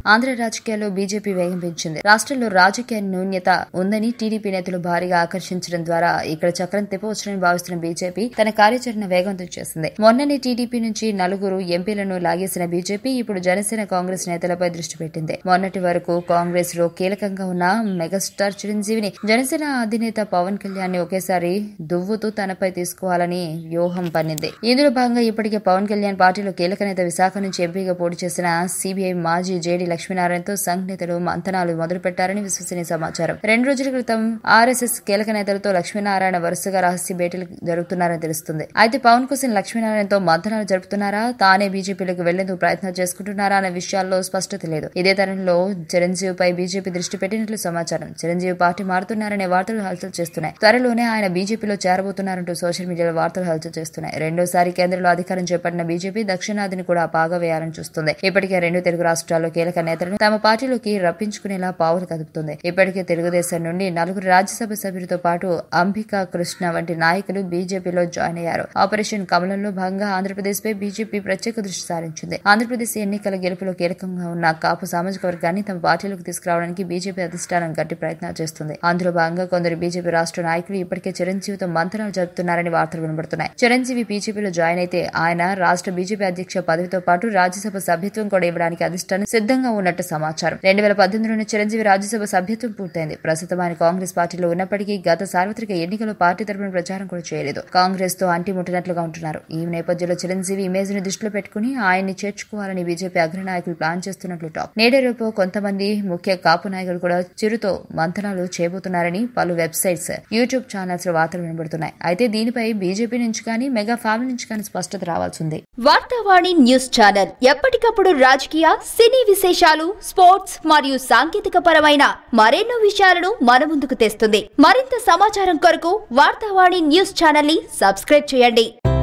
ఆంధ్ర రాజకీయాల్లో బీజేపీ వేగం పెంచింది. రాష్ట్రంలో రాజకీయ న్యూన్యత ఉందని టీడీపీ నేతలు భారీగా ఆకర్షించడం ద్వారా ఇక్కడ చక్రం తిప్పవచ్చునని భావిస్తున్న బీజేపీ తన కార్యాచరణ వేగవంతం చేసింది. మొన్ననే టీడీపీ నుంచి 4 ఎంపీలను లాగేసిన బీజేపీ ఇప్పుడు జనసేన కాంగ్రెస్ నేతలపై దృష్టి పెట్టింది. మొన్నటి వరకు కాంగ్రెస్ లో కీలకంగా ఉన్న మెగాస్టార్ చిరంజీవిని జనసేన అధినేత పవన్ కళ్యాణ్ ని ఒకేసారి దువ్వుతూ తనపై తీసుకోవాలని వ్యూహం పన్నింది. ఇందులో భాగంగా ఇప్పటికే పవన్ కళ్యాణ్ పార్టీలో కీలక నేత విశాఖ నుంచి ఎంపీగా పోటీ చేసిన సిబిఐ మాజీ జేడీ లక్ష్మీనారాయణతో సంఘ్ నేతలు మంతనాలు మొదలుపెట్టారని విశ్వసనీయ సమాచారం. 2 రోజుల క్రితం ఆర్ఎస్ఎస్ కీలక నేతలతో లక్ష్మీనారాయణ వరుసగా రహస్య భేటీలు జరుగుతున్నారని తెలుస్తుంది. అయితే పవన్ కోసం లక్ష్మీనారాయణతో మంతనాలు జరుపుతున్నారా, తానే బీజేపీలోకి వెళ్లేందుకు ప్రయత్నాలు చేసుకుంటున్నారా అనే విషయాల్లో స్పష్టత లేదు. ఇదే తరంలో చిరంజీవిపై బీజేపీ దృష్టి పెట్టినట్లు సమాచారం. చిరంజీవి పార్టీ మారుతున్నారనే వార్తలు హల్చల్ చేస్తున్నాయి. త్వరలోనే ఆయన బీజేపీలో చేరబోతున్నారంటూ సోషల్ మీడియాలో వార్తలు హల్చల్ చేస్తున్నాయి. రెండోసారి కేంద్రంలో అధికారం చేపట్టిన బీజేపీ దక్షిణాదిని కూడా బాగా వేయాలని చూస్తుంది. ఇప్పటికే 2 తెలుగు రాష్ట్రాల్లో కీలక నేతలను తమ పార్టీలోకి రప్పించుకునేలా పావులు కదుపుతుంది. ఇప్పటికే తెలుగుదేశం నుండి 4 రాజ్యసభ సభ్యులతో పాటు అంబికా కృష్ణ వంటి నాయకులు బీజేపీలో జాయిన్ అయ్యారు. ఆపరేషన్ కమలంలో భాగంగా ఆంధ్రప్రదేశ్ పై బీజేపీ ప్రత్యేక దృష్టి సారించింది. ఆంధ్రప్రదేశ్ ఎన్నికల గెలుపులో కీలకంగా ఉన్న కాపు సామాజిక వర్గాన్ని తమ పార్టీలోకి తీసుకురావడానికి బీజేపీ అధిష్టానం గట్టి ప్రయత్నాలు చేస్తుంది. అందులో భాగంగా కొందరు బీజేపీ రాష్ట్ర నాయకులు ఇప్పటికే చిరంజీవితో మంతనాలు జరుపుతున్నారని వార్తలు వినబడుతున్నాయి. చిరంజీవి బీజేపీలో జాయిన్ అయితే ఆయన రాష్ట్ర బీజేపీ అధ్యక్ష పదవితో పాటు రాజ్యసభ సభ్యత్వం కూడా ఇవ్వడానికి అధిష్టానం సిద్ధంగా ఉన్నట్టు సమాచారం. 2018లోనే చిరంజీవి రాజ్యసభ సభ్యత్వం పూర్తయింది. ప్రస్తుతం ఆయన కాంగ్రెస్ పార్టీలో ఉన్నప్పటికీ గత సార్వత్రిక ఎన్నికల్లో పార్టీ తరపున ప్రచారం కూడా చేయలేదు. కాంగ్రెస్ తో అంటిముట్టినట్లుగా ఉంటున్నారు. ఈ నేపథ్యంలో చిరంజీవి ఇమేజ్ ని దృష్టిలో పెట్టుకుని ఆయన్ని చేర్చుకోవాలని బీజేపీ అగ్రనాయకులు ప్లాన్ చేస్తున్నట్లు టాక్. నేడే రేపు కొంతమంది ముఖ్య కాపు నాయకులు కూడా చిరుతో మంతనాలు చేయబోతున్నారని పలు వెబ్సైట్స్, యూట్యూబ్ ఛానల్స్ లో వార్తలు వినబడుతున్నాయి. అయితే దీనిపై బీజేపీ నుంచి కానీ మెగా ఫ్యామిలీ నుంచి కానీ స్పష్టత రావాల్సింది. వార్తావాణి న్యూస్ ఛానల్ ఎప్పటికప్పుడు రాజకీయ, సినీ విశేషాలు, స్పోర్ట్స్ మరియు సాంకేతిక పరమైన మరెన్నో విషయాలను మన ముందుకు తెస్తుంది. మరింత సమాచారం కొరకు వార్తావాణి న్యూస్ ఛానల్ ని సబ్స్క్రైబ్ చేయండి.